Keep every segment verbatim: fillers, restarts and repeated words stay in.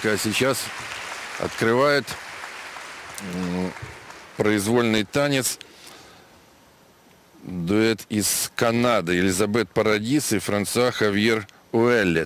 А сейчас открывает произвольный танец дуэт из Канады Элизабет Парадис и Франсуа Хавьер Уэллет.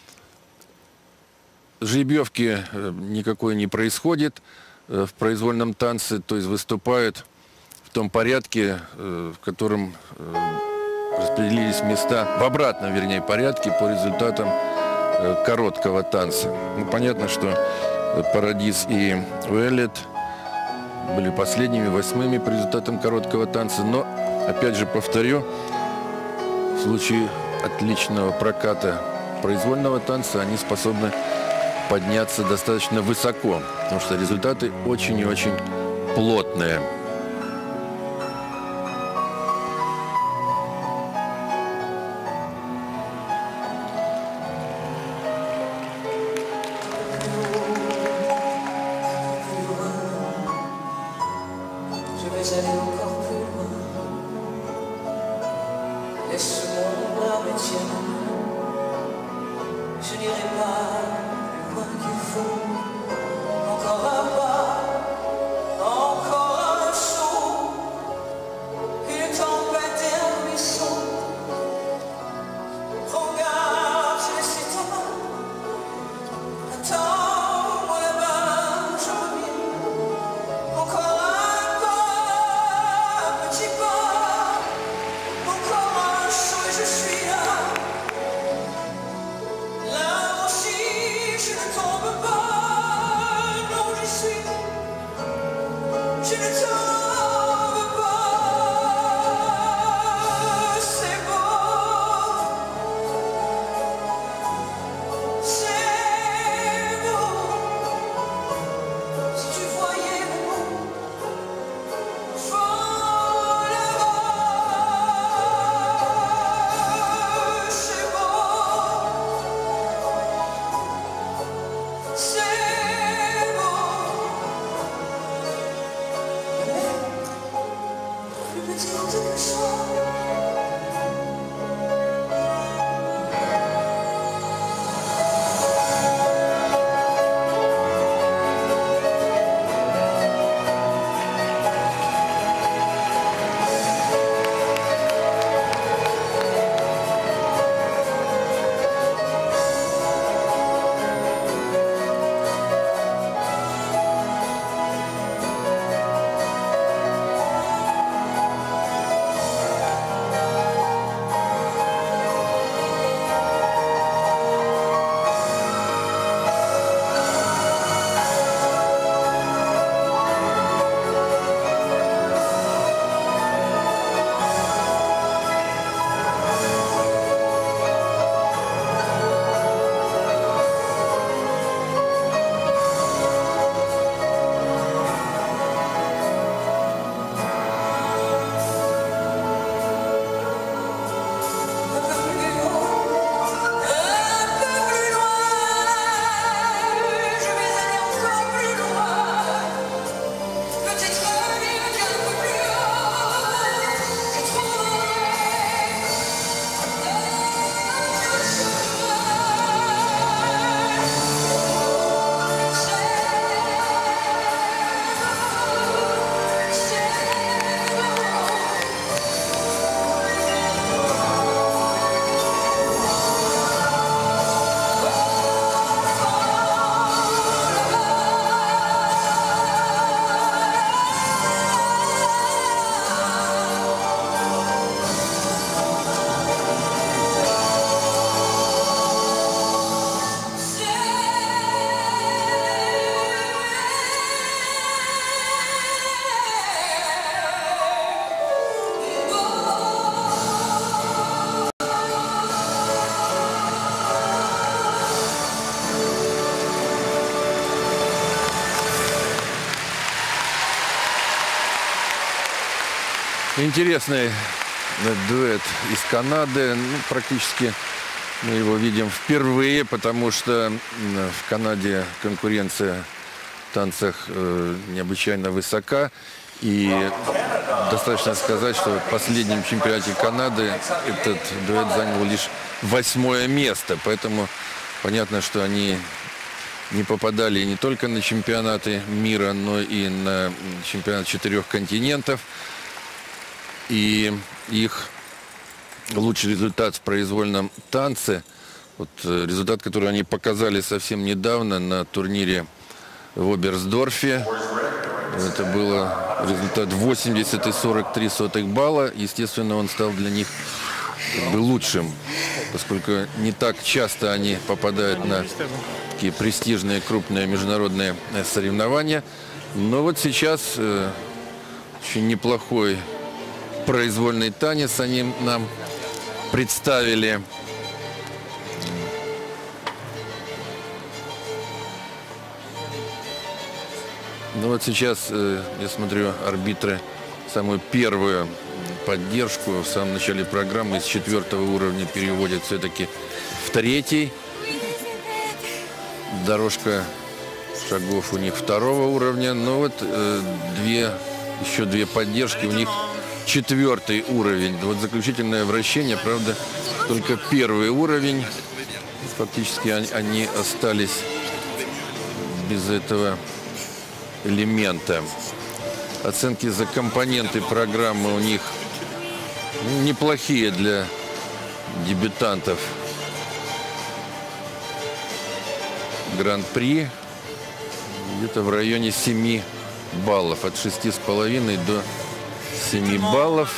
Жеребьевки никакой не происходит в произвольном танце, то есть выступают в том порядке, в котором распределились места, в обратном, вернее, порядке по результатам короткого танца. Ну, понятно, что Парадис и Уэллет были последними, восьмыми по результатам короткого танца, но, опять же, повторю, в случае отличного проката произвольного танца они способны подняться достаточно высоко, потому что результаты очень и очень плотные. Je n'irai pas plus loin qu'il faut. Encore un pas, encore un saut. Une tempête et un ruisseau. Regarde, je laisse ta main. Attends-moi là-bas, je reviens. Encore un pas, un petit pas. Encore un saut et je suis là. Là aussi, je ne tombe pas, non, je suis, je ne tombe pas, c'est beau, c'est beau, si tu voyais le monde, fort là-bas, c'est beau. C'est beau, plus petite que soi. Интересный дуэт из Канады. Ну, практически мы его видим впервые, потому что в Канаде конкуренция в танцах э, необычайно высока. И достаточно сказать, что в последнем чемпионате Канады этот дуэт занял лишь восьмое место. Поэтому понятно, что они не попадали не только на чемпионаты мира, но и на чемпионат четырех континентов. И их лучший результат в произвольном танце, вот результат, который они показали совсем недавно на турнире в Оберсдорфе, это было результат восемьдесят и сорок три сотых балла. Естественно, он стал для них как бы лучшим, поскольку не так часто они попадают на такие престижные крупные международные соревнования. Но вот сейчас э, очень неплохой произвольный танец они нам представили. Ну вот сейчас, э, я смотрю, арбитры самую первую поддержку в самом начале программы из четвертого уровня переводят все-таки в третий. Дорожка шагов у них второго уровня. Но вот э, две, еще две поддержки у них четвертый уровень. Вот заключительное вращение, правда, только первый уровень. Фактически они, они остались без этого элемента. Оценки за компоненты программы у них неплохие для дебютантов Гран-при. Где-то в районе семи баллов. От шести с половиной до семи баллов.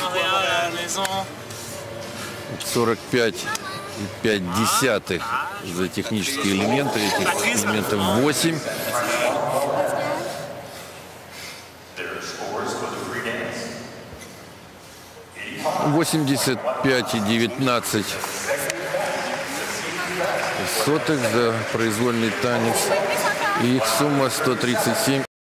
сорок пять и пять десятых за технические элементы. Этих элементов восемь. восемьдесят пять и девятнадцать сотых за произвольный танец. И их сумма сто тридцать семь